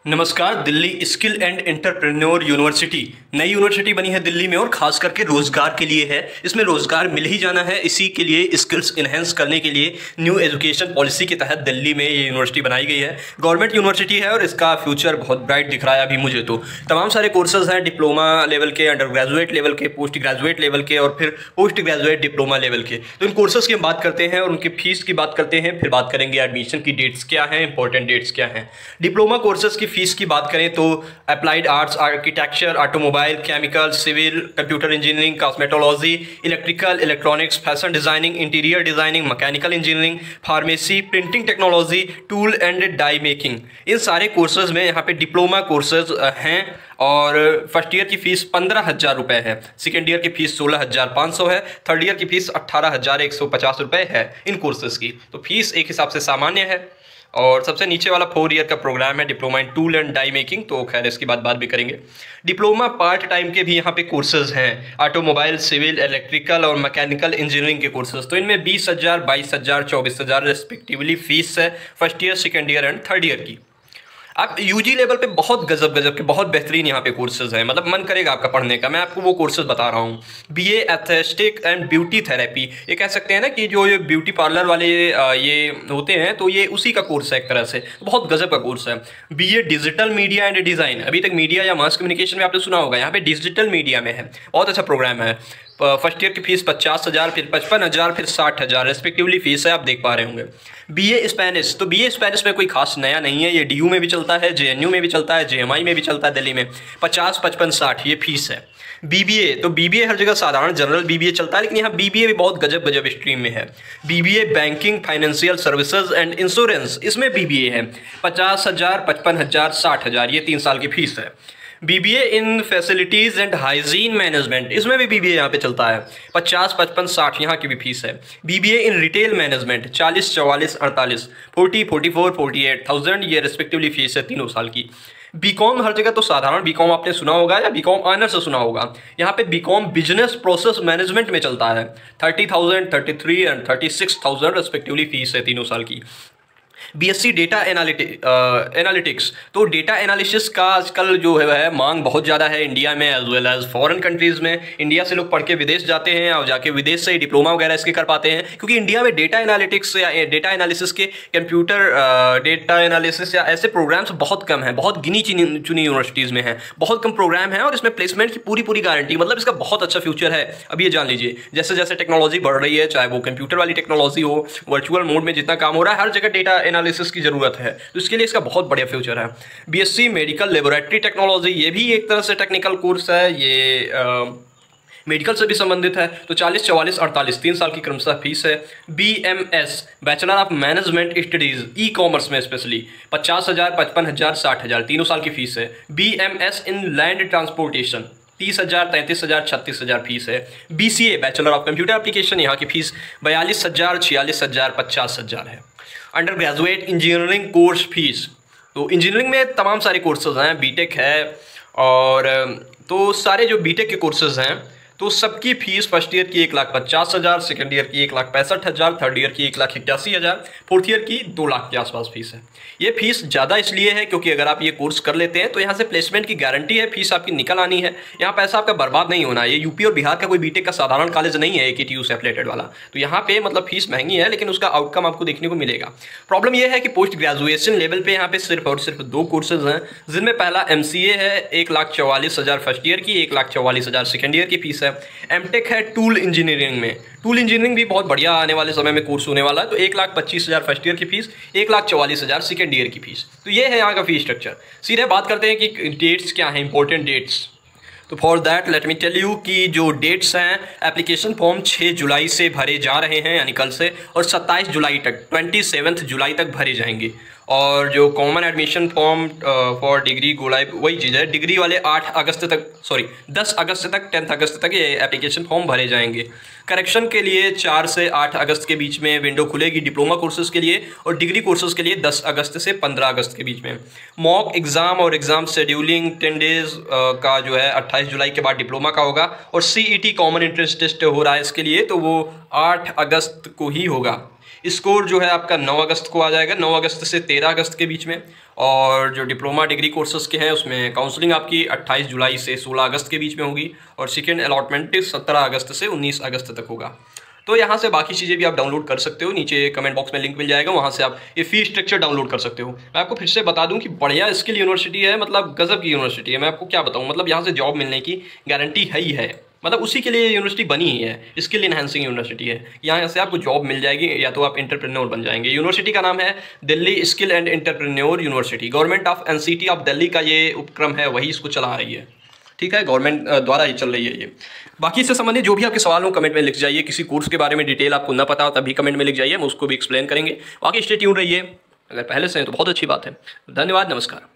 नमस्कार। Delhi skill and entrepreneur university नई university बनी है दिल्ली में और खास करके रोजगार के लिए है। इसमें रोजगार मिल ही जाना है, इसी के लिए स्किल्स इन्हेंस करने के लिए न्यू एजुकेशन पॉलिसी के तहत दिल्ली में ये यूनिवर्सिटी बनाई गई है। गवर्नमेंट यूनिवर्सिटी है और इसका फ्यूचर बहुत ब्राइट दिख रहा है अभी मुझे तो। तमाम सारे कोर्सेज हैं, डिप्लोमा लेवल के, अंडर ग्रेजुएट लेवल के, पोस्ट ग्रेजुएट लेवल के और फिर पोस्ट ग्रेजुएट डिप्लोमा लेवल के। तो इन कोर्सेज की हम बात करते हैं और उनकी फीस की बात करते हैं, फिर बात करेंगे एडमिशन की डेट्स क्या हैं, इंपॉर्टेंट डेट्स क्या हैं। डिप्लोमा कोर्सेज की फीस की बात करें तो applied arts, architecture, automobile, chemical, civil, computer engineering, cosmetology, electrical, electronics, fashion designing, interior designing, mechanical engineering, pharmacy, printing technology, tool and die making, इन सारे कोर्सेज में यहाँ पे डिप्लोमा कोर्सेज हैं। और फर्स्ट ईयर की फीस 15,000 रुपये है, सेकेंड ईयर की फीस 16,500 है, थर्ड ईयर की फीस 18,150 रुपये है इन कोर्सेज की। तो फीस एक हिसाब से सामान्य है। और सबसे नीचे वाला 4 ईयर का प्रोग्राम है diploma in tool and die making, तो खैर इसकी बात भी करेंगे। डिप्लोमा पार्ट टाइम के भी यहाँ पे कोर्सेज हैं, ऑटोमोबाइल, सिविल, इलेक्ट्रिकल और मैकेनिकल इंजीनियरिंग के कोर्सेज। तो इनमें 20,000, 22,000, 24,000 रेस्पेक्टिवली फीस है first year, second year and third year की। आप यूजी लेवल पे बहुत गजब के बहुत बेहतरीन यहाँ पे कोर्सेज हैं, मतलब मन करेगा आपका पढ़ने का। मैं आपको वो कोर्सेज बता रहा हूँ। BA aesthetic and beauty therapy, ये कह सकते हैं ना कि जो ये ब्यूटी पार्लर वाले ये होते हैं, तो ये उसी का कोर्स है एक तरह से, बहुत गजब का कोर्स है। BA digital media and design, अभी तक मीडिया या मास कम्युनिकेशन में आपने सुना होगा, यहाँ पे डिजिटल मीडिया में है, बहुत अच्छा प्रोग्राम है। फर्स्ट ईयर की फीस 50,000, फिर 55,000, फिर 60,000 रेस्पेक्टिवली फीस है, आप देख पा रहे होंगे। बीए स्पेनिश, तो बीए स्पेनिश में कोई खास नया नहीं है, ये डीयू में भी चलता है, जेएनयू में भी चलता है, जेएमआई में भी चलता है दिल्ली में। 50, 55, 60 ये फीस है। बीबीए, तो बीबीए हर जगह साधारण जनरल बीबीए चलता है, लेकिन यहाँ बीबीए भी बहुत गजब स्ट्रीम में है। BBA banking, financial services and insurance, इसमें बीबीए है। 50,000, 55,000, 60,000 ये 3 साल की फीस है। BBA in facilities and hygiene management, इसमें भी बीबीए यहाँ पे चलता है। 50, 55, 60 यहाँ की भी फीस है। बीबीए इन रिटेल मैनेजमेंट 40, 44, 48, 40, 44, 48,000 ये रेस्पेक्टिवली फीस है 3 साल की। बीकॉम हर जगह तो साधारण बीकॉम आपने सुना होगा या बीकॉम ऑनर्स से सुना होगा। यहाँ पे बीकॉम बिजनेस प्रोसेस मैनेजमेंट में चलता है। 30,000, 33 एंड 36,000 रेस्पेक्टिवली फीस है 3 साल की। बीएससी डेटा एनालिटिक्स, तो डेटा एनालिसिस का आजकल जो है मांग बहुत ज़्यादा है इंडिया में as well as foreign countries में। इंडिया से लोग पढ़ के विदेश जाते हैं और जाके विदेश से डिप्लोमा वगैरह इसके कर पाते हैं, क्योंकि इंडिया में डेटा एनालिटिक्स या डेटा एनालिसिस के कंप्यूटर डेटा एनालिसिस या ऐसे प्रोग्राम्स बहुत कम हैं, बहुत गिनी चुनी यूनिवर्सिटीज़ में हैं, बहुत कम प्रोग्राम हैं। और इसमें प्लेसमेंट की पूरी गारंटी, मतलब इसका बहुत अच्छा फ्यूचर है। अब ये जान लीजिए, जैसे जैसे टेक्नोलॉजी बढ़ रही है, चाहे वो कंप्यूटर वाली टेक्नोलॉजी हो, वर्चुअल मोड में जितना काम हो रहा है, हर जगह डेटा एनालिसिस की ज़रूरत है, तो इसके लिए इसका बहुत बढ़िया फ्यूचर है। बीएससी मेडिकल लेबोरेटरी टेक्नोलॉजी, ये भी एक तरह से टेक्निकल कोर्स है, ये मेडिकल से भी संबंधित है। तो 40, 44, 48 3 साल की क्रमशः फीस है। BMS bachelor of management studies e commerce में स्पेशली 50,000, 55,000, 60,000 3 साल की फीस है। BMS in land transportation 30,000, 33,000, 36,000 fees है। BCA bachelor of computer application, यहाँ की फीस 42,000, 46,000, 50,000 है। Under graduate engineering course fees, तो इंजीनियरिंग में तमाम सारे कोर्सेज हैं, बीटेक है और तो सारे जो बीटेक के कोर्सेज हैं तो सबकी फीस फर्स्ट ईयर की 1,50,000, सेकेंड ईयर की 1,65,000, थर्ड ईयर की 1,81,000, फोर्थ ईयर की 2 लाख के आसपास फीस है। ये फीस ज़्यादा इसलिए है क्योंकि अगर आप ये कोर्स कर लेते हैं तो यहाँ से प्लेसमेंट की गारंटी है, फीस आपकी निकल आनी है, यहाँ पैसा आपका बर्बाद नहीं होना है। ये यूपी और बिहार का कोई बीटेक का साधारण कॉलेज नहीं है, AKTU से एफिलिएटेड वाला, तो यहाँ पे मतलब फीस महंगी है लेकिन उसका आउटकम आपको देखने को मिलेगा। प्रॉब्लम यह है कि पोस्ट ग्रेजुएशन लेवल पे यहाँ पे सिर्फ और सिर्फ 2 कोर्सेज हैं, जिनमें पहला MCA है 1,44,000 फर्स्ट ईयर की, 1,44,000 सेकेंड ईयर की फीस है। एमटेक है टूल इंजीनियरिंग में, टूल इंजीनियरिंग भी बहुत बढ़िया आने वाले समय में कोर्स होने वाला है, तो 1,25,000 फर्स्ट ईयर की फीस, 1,44,000 सेकेंड ईयर की फीस। तो ये है यहाँ का फीस स्ट्रक्चर। सीधे बात करते हैं कि डेट्स क्या हैं, इंपॉर्टेंट डेट्स। तो for that let me tell you कि जो डेट्स हैं, एप्लीकेशन फॉर्म 6 जुलाई से भरे जा रहे हैं, यानी कल से, और 27 जुलाई तक 27 जुलाई तक भरे जाएंगे। और जो common admission form for degree गोलाइब वही चीज़ है, डिग्री वाले 10 अगस्त तक 10 अगस्त तक ये एप्लीकेशन फॉर्म भरे जाएंगे। करेक्शन के लिए 4 से 8 अगस्त के बीच में विंडो खुलेगी डिप्लोमा कोर्सेज़ के लिए, और डिग्री कोर्सेज़ के लिए 10 अगस्त से 15 अगस्त के बीच में। मॉक एग्ज़ाम और एग्ज़ाम शेड्यूलिंग 10 डेज़ का जो है 28 जुलाई के बाद डिप्लोमा का होगा, और CET कॉमन एंट्रेंस टेस्ट हो रहा है इसके लिए, तो वो 8 अगस्त को ही होगा। स्कोर जो है आपका 9 अगस्त को आ जाएगा, 9 अगस्त से 13 अगस्त के बीच में। और जो डिप्लोमा डिग्री कोर्सेज़ के हैं उसमें काउंसलिंग आपकी 28 जुलाई से 16 अगस्त के बीच में होगी और सेकेंड अलॉटमेंट 17 अगस्त से 19 अगस्त तक होगा। तो यहाँ से बाकी चीज़ें भी आप डाउनलोड कर सकते हो, नीचे कमेंट बॉक्स में लिंक मिल जाएगा, वहाँ से आप ये फी स्ट्रक्चर डाउनलोड कर सकते हो। मैं आपको फिर से बता दूँ कि बढ़िया स्किल यूनिवर्सिटी है, मतलब गजब की यूनिवर्सिटी है। मैं आपको क्या बताऊँ, मतलब यहाँ से जॉब मिलने की गारंटी है ही है, मतलब उसी के लिए यूनिवर्सिटी बनी ही है, स्किल इनहेंसिंग यूनिवर्सिटी है। यहाँ से आपको जॉब मिल जाएगी या तो आप एंटरप्रेन्योर बन जाएंगे। यूनिवर्सिटी का नाम है Delhi skill and entrepreneur university. Government of NCT of Delhi का ये उपक्रम है, वही इसको चला रही है। ठीक है, गवर्नमेंट द्वारा ही चल रही है ये। बाकी इससे संबंधित जो भी आपके सवाल हो कमेंट में लिख जाइए। किसी कोर्स के बारे में डिटेल आपको ना पता हो तभी कमेंट में लिख जाइए, हम उसको भी एक्सप्लेन करेंगे। बाकी स्टे ट्यून रहिए, अगर पहले से हैं तो बहुत अच्छी बात है। धन्यवाद, नमस्कार।